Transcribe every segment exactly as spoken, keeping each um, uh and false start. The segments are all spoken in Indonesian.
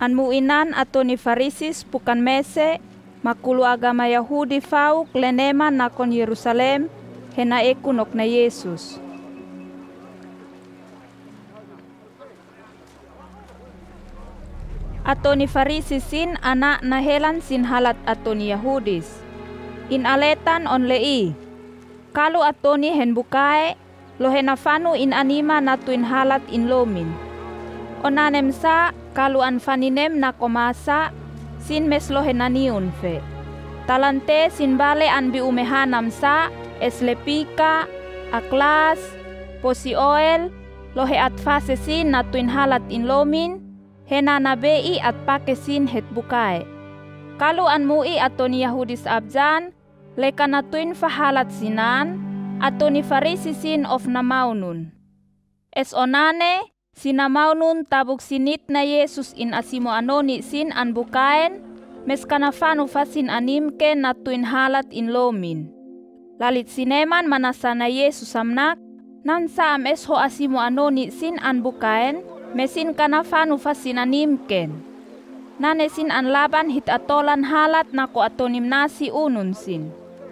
Anmuinan ato ni Farisis bukan mese, makulu agama Yahudi fauk lenema nakon Yerusalem, hena ekunok na Yesus. Ato ni Farisisin anak na helan sin halat ato ni Yahudis. In aletan on lei. Kalu ato ni hen bukae, lo henafanu in anima natu in halat in lomin. Onanem sa, kalu an faninem na komasa, sin mes lo henaniun fe. Talante sin bale an bi umehanam sa, eslepika, aklas, posi oel, lo he atfase sin natu in halat in lomin, hena nabei at pakesin het bukae. Kalu an mui ato ni Yahudis abjan, leka natuin fahalat sinan, ato ni Farisisin of namaunun. Es onane, sinamaunun tabuk sinit na Yesus in asimo anoni sin an bukaen, mes kanafanu fasin animke natuin halat in lomin. Lalit sineman manasa na Yesus amnak, nan saam es ho asimo anoni sin an bukaen, mesin kanafanu fasinanimken. Nanesin an laban hit atolan halat nako atonim nasi unun sin.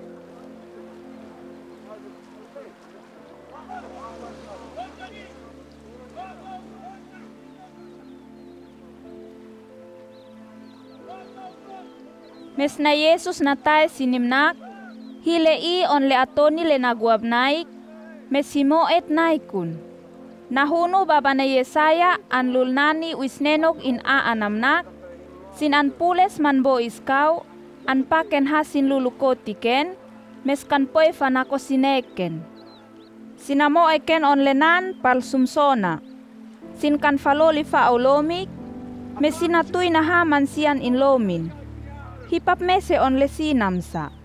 Mes na Yesus natay sinimnak, hilei on le atoni le naguab naik, mesimo et naikun. Nahuno baba na Yesaya an lulnani wisnenok in a anamnak, sin an pules manbo iskaw, an paken hasin lulukotiken, meskan poy fanako sineken. Sinamo eken on lenan pal sumsona, sin kan faloli fa aulomik, mesinatuy na haman siyan in lomin, hipap mese on lesinamsa.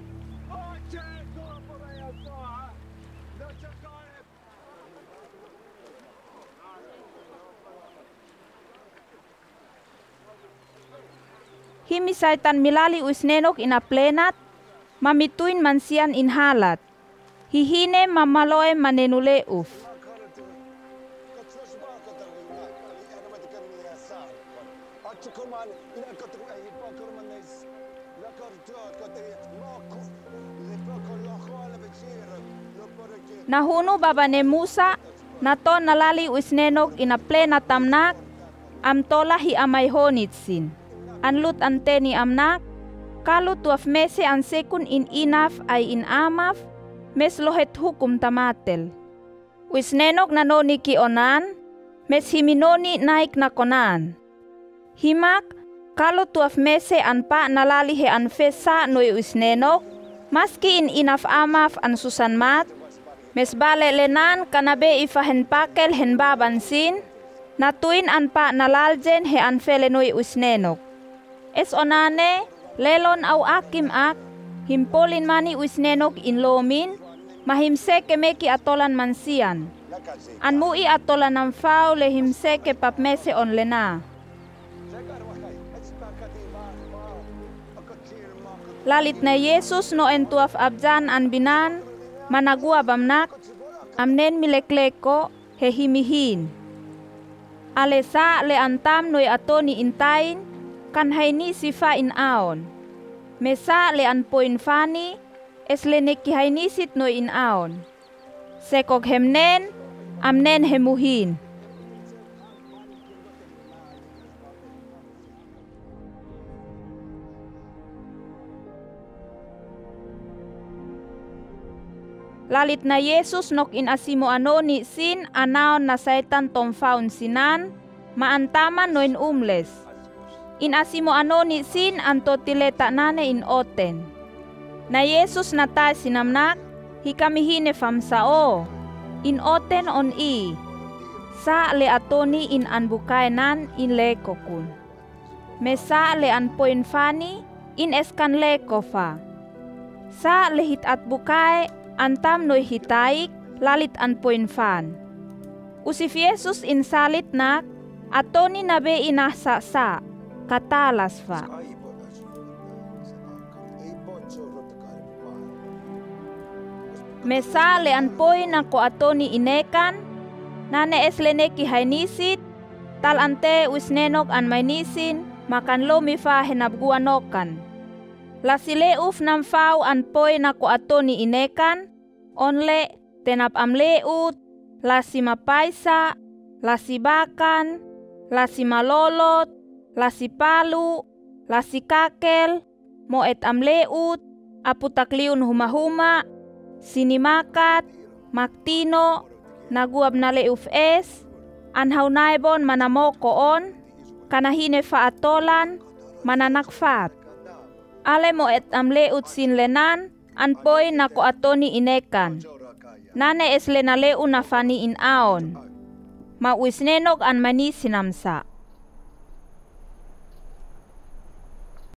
Himisaitan milali usnenok ina plenat, mamituin mansian in halat. Hihine mamaloe manenuleuf. Nahuno babane Musa, nato nalali usnenok ina plenat tamnak, amtola hi amay honitsin. Anlut anteni amnak, kalu tuaf mese an sekun in inaf ay in amaf, mes lohet hukum tamatel. Wisnenok nanoni ki onan, mes himinoni naik na konan. Himak, kalu tuaf mese an pa nalali he an fesa noy wisnenok, maski in inaf amaf an susanmat, mes bale lenan kanabe ifahen pakel hen babansin, natuin an pa nalaljen he an fele noy wisnenok. Es onane, lelon au akim ak, himpolin mani wisnenok in lomin, mahimse kemeki atolan mansian. Anmui atolan ng fau le himse ke papmese on lena. Lalit na Yesus no entuaf abjan an binan, managua bamnak, amnen milekleko he himihin. Alesa le antam noy atoni intain, kan haini sifa in aon. Mesa le an poin fani, es le neki hainisit no in aon. Sekog hemnen, amnen hemuhin. Lalit na Yesus nok in asimo anoni sin anaon na saitan tomfaun sinan, maantaman no in umles. In asimo anoni sin anto tileta nane in oten. Na Yesus nata sinamnak, hikamihine famsao, in oten on i. Sa le atoni in anbukainan in lekokun. Mesa le anpoin fani in eskan lekofa. Sa lehit at bukay antam noy hitaik lalit anpoin fan. Usif Yesus in salit nak, atoni nabe inasa sa. Katalas fa. Mesa le anpoy na ko atoni inekan, nane es leneki hainisit, Tal ante wisnenok an mainisin makan lo mifa henabguanokan. Lasileuf nam fau an poi na ko atoni inekan, onle tenap amleut, lasi mapaisa, lasi bakan, lasi malolot, lasi palu, lasi kakel, moet amleut, aputakliun huma-huma, sinimakat, maktino, naguab na leuf es, anhaw naibon manamokoon, kanahine faatolan, mananakfat. Ale moet amleut sin lenan, anpoy na ko atoni inekan. Nane es lenaleu na fani in aon. Mawisnenog an mani sinamsa.